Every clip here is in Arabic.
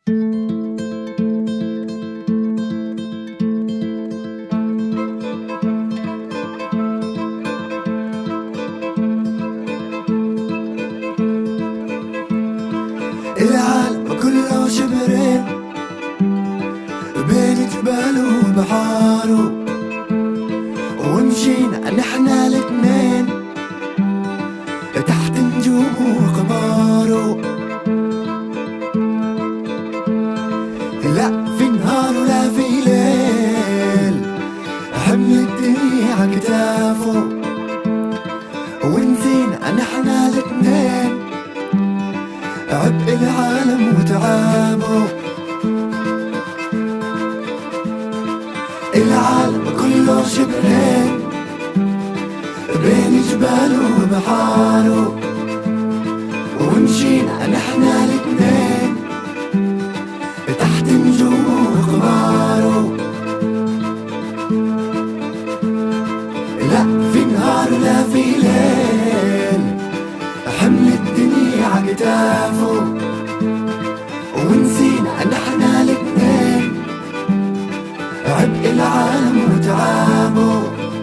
العالم كله شبرين بين جبال وبحار، ومشينا نحنا الاتنين تحت نجوم وقمار. لا في نهار ولا في ليل، حمل الدنيا عكتافه، ونسينا نحنا الاتنين عبء العالم وتعابه. العالم كله شبرين بين جبال وبحاره، ومشينا نحنا الاتنين تحت نجوم وقماره. لا في نهار ولا في ليل، حمل الدنيا عكتافه، ونسينا نحنا الاتنين عبء العالم وتعابه.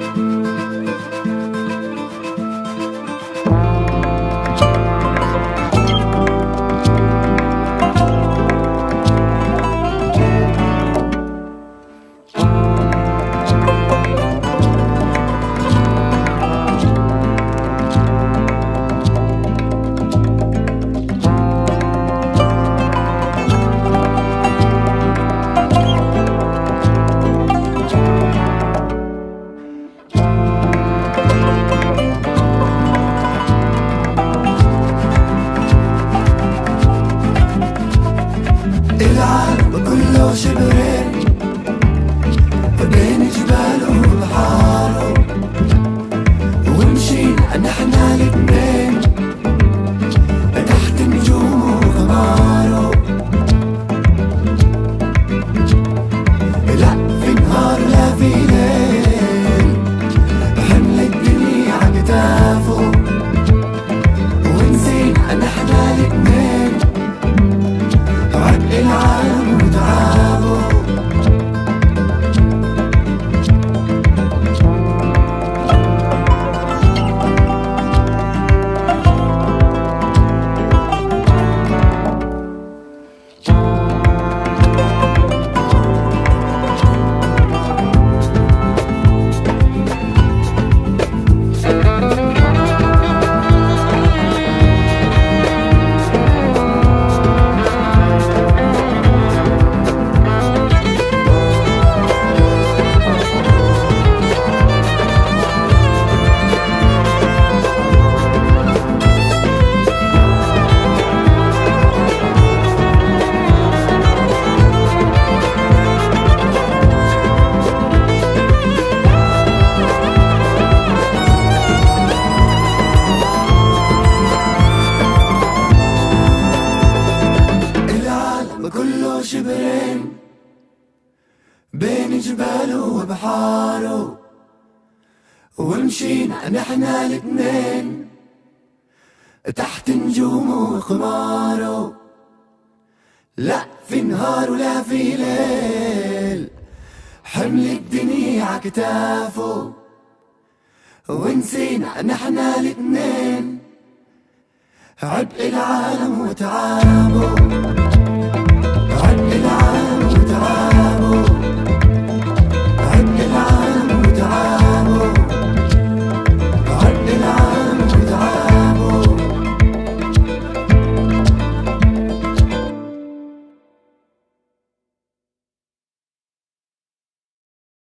العالم كله شبرين بين جبال وبحاره، ومشينا نحنا الاتنين تحت نجوم وقماره. لا في نهار ولا في ليل، حمل الدنيا عكتافه، ونسينا نحنا الاتنين عبء العالم وتعابه. كله شبرين بين جبال وبحاره، ومشينا نحنا الاتنين تحت نجوم وقماره. لا في نهار ولا في ليل، حمل الدنيا عكتافه، ونسينا نحنا الاتنين عبء العالم وتعابه.